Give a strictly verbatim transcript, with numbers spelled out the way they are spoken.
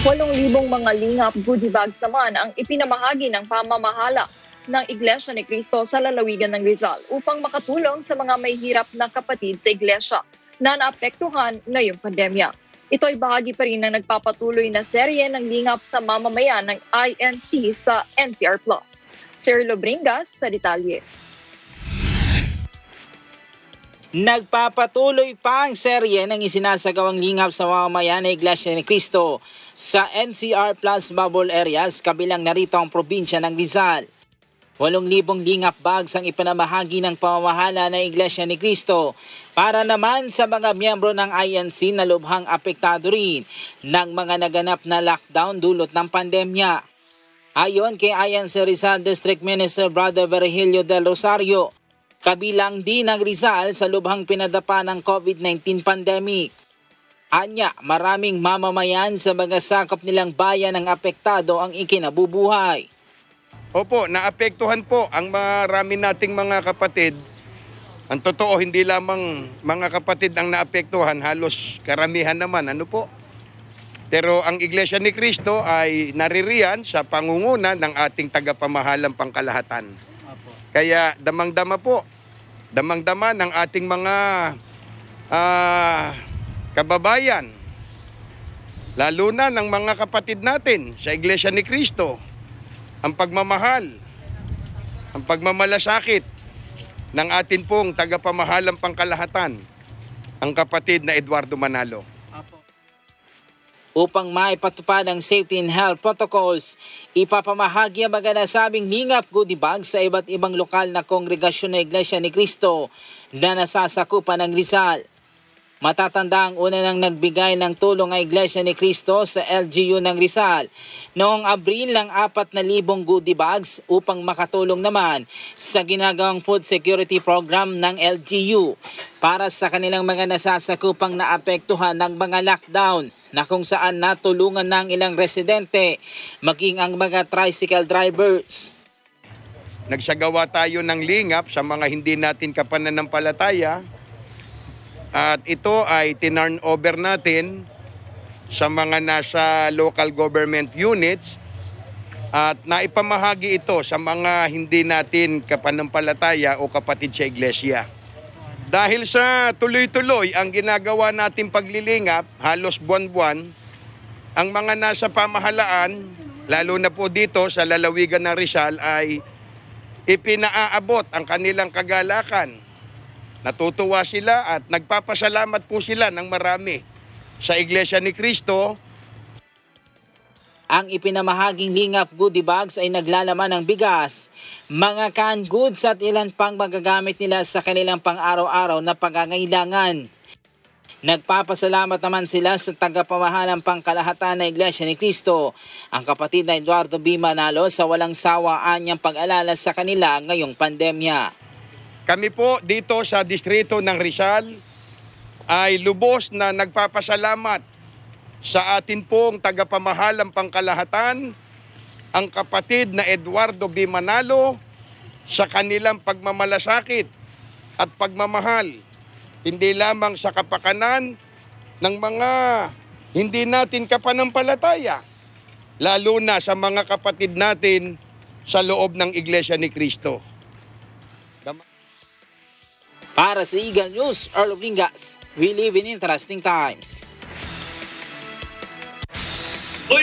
Walong libong mga lingap goody bags naman ang ipinamahagi ng Pamamahala ng Iglesia Ni Cristo sa lalawigan ng Rizal upang makatulong sa mga may hirap na kapatid sa iglesia na naapektuhan ngayong pandemya. Ito ay bahagi pa rin ng nagpapatuloy na serye ng lingap sa mamamayan ng I N C sa N C R Plus. Sir Lobringas sa detalye. Nagpapatuloy pa ang serye ng isinasagawang lingap sa mamamayan ng Iglesia Ni Cristo sa N C R Plus bubble areas kabilang narito ang probinsya ng Rizal. Walong libong lingap bags ang ipinamahagi ng pamamahala ng Iglesia Ni Cristo para naman sa mga miyembro ng I N C na lubhang apektado rin ng mga naganap na lockdown dulot ng pandemya. Ayon kay I N C Rizal District Minister Brother Virgilio del Rosario, kabilang din ang Rizal sa lubhang pinadapa ng COVID nineteen pandemic. Anya, maraming mamamayan sa mga sakop nilang bayan ang apektado ang ikinabubuhay. Opo, naapektuhan po ang marami nating mga kapatid. Ang totoo, hindi lamang mga kapatid ang naapektuhan, halos karamihan naman. Ano po? Pero ang Iglesia Ni Cristo ay naririyan sa pangunguna ng ating tagapamahalang pangkalahatan. Kaya damang-dama po, damang-dama ng ating mga uh, kababayan, lalo na ng mga kapatid natin sa Iglesia Ni Cristo, ang pagmamahal, ang pagmamalasakit ng atin pong tagapamahalang pangkalahatan, ang kapatid na Eduardo Manalo. Upang maipatupad ang safety and health protocols, ipapamahagi ang mga nasabing lingap goody bags sa iba't ibang lokal na kongregasyon ng Iglesia Ni Cristo na nasasakupan ng Rizal. Matatanda ang una nang nagbigay ng tulong ang Iglesia Ni Cristo sa L G U ng Rizal noong Abril ng apat na libong goody bags upang makatulong naman sa ginagawang food security program ng L G U para sa kanilang mga nasasakupang naapektuhan ng mga lockdown na kung saan natulungan ng ilang residente maging ang mga tricycle drivers. Nagsagawa tayo ng lingap sa mga hindi natin kapananampalataya. At ito ay tinurn over natin sa mga nasa local government units at naipamahagi ito sa mga hindi natin kapanampalataya o kapatid sa iglesia. Dahil sa tuloy-tuloy ang ginagawa natin paglilingap, halos buwan-buwan, ang mga nasa pamahalaan, lalo na po dito sa lalawigan ng Rizal, ay ipinaaabot ang kanilang kagalakan. Natutuwa sila at nagpapasalamat po sila ng marami sa Iglesia Ni Cristo. Ang ipinamahaging lingap goody bags ay naglalaman ng bigas, mga canned goods at ilan pang magagamit nila sa kanilang pang-araw-araw na pangangailangan. Nagpapasalamat naman sila sa tagapamahalang pangkalahatan ng Iglesia Ni Cristo, ang kapatid na Eduardo B. Manalo, sa walang sawaan niyang pag-alala sa kanila ngayong pandemya. Kami po dito sa distrito ng Rizal ay lubos na nagpapasalamat sa atin pong tagapamahalang pangkalahatan, ang kapatid na Eduardo B. Manalo, sa kanilang pagmamalasakit at pagmamahal, hindi lamang sa kapakanan ng mga hindi natin kapanampalataya, lalo na sa mga kapatid natin sa loob ng Iglesia Ni Cristo. Para sa Eagle News, Earl of Lingas, we live in interesting times.